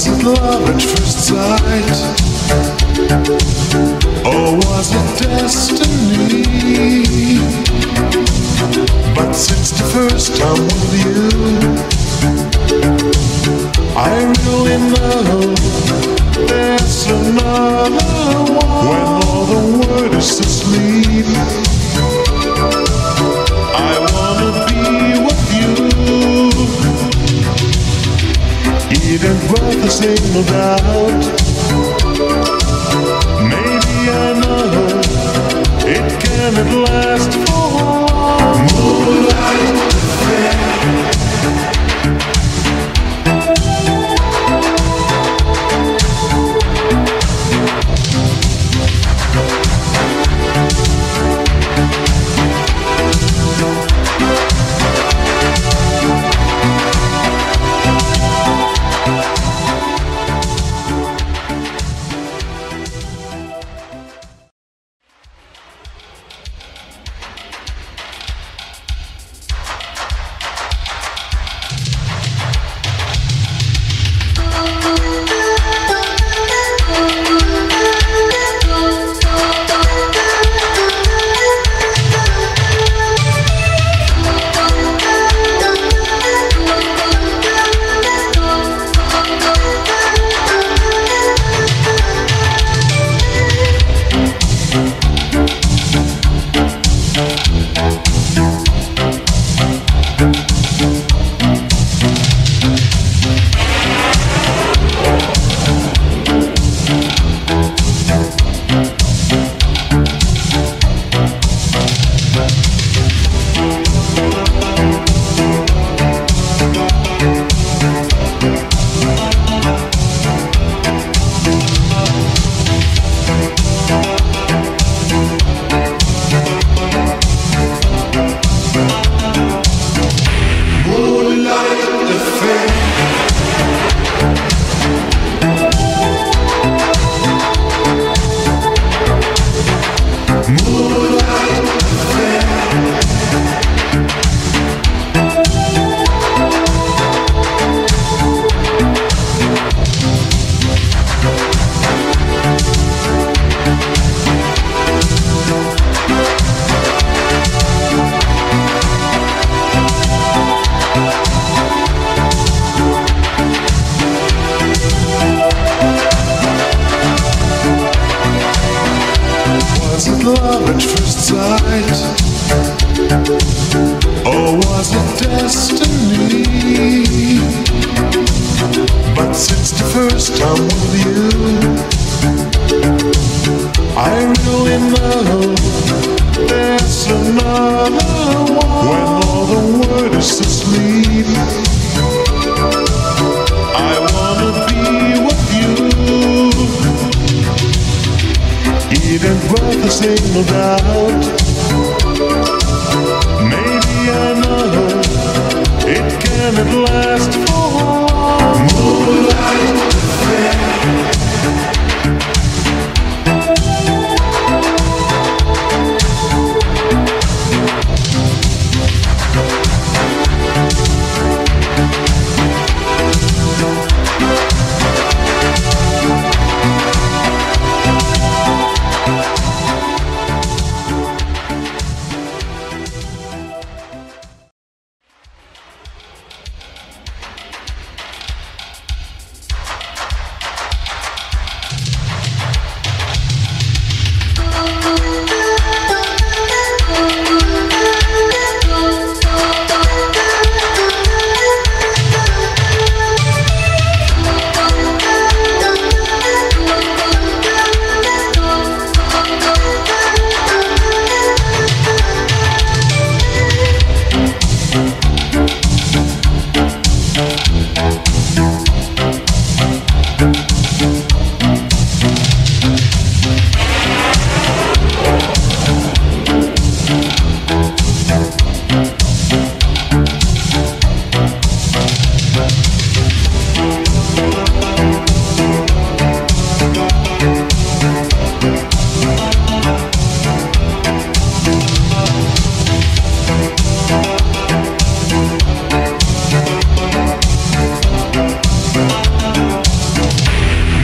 Was it love at first sight? Or was it destiny? But since the first time with you, I really know there's another one. When all the world is asleep, I wanna be with you. It ain't worth the same, no doubt. Maybe I know it cannot last for long. Moonlight affair. Love at first sight, or was it destiny? But since the first time with you, I really know there's another one. When all the world is asleep, I wanna be with you. It ain't worth the same, no doubt. Maybe I know it cannot last for long. Moonlight affair.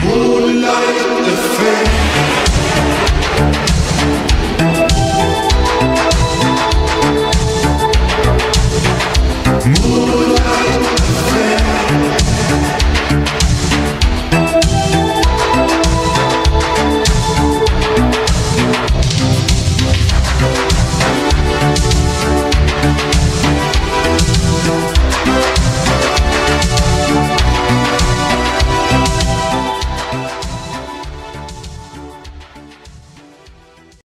Moonlight.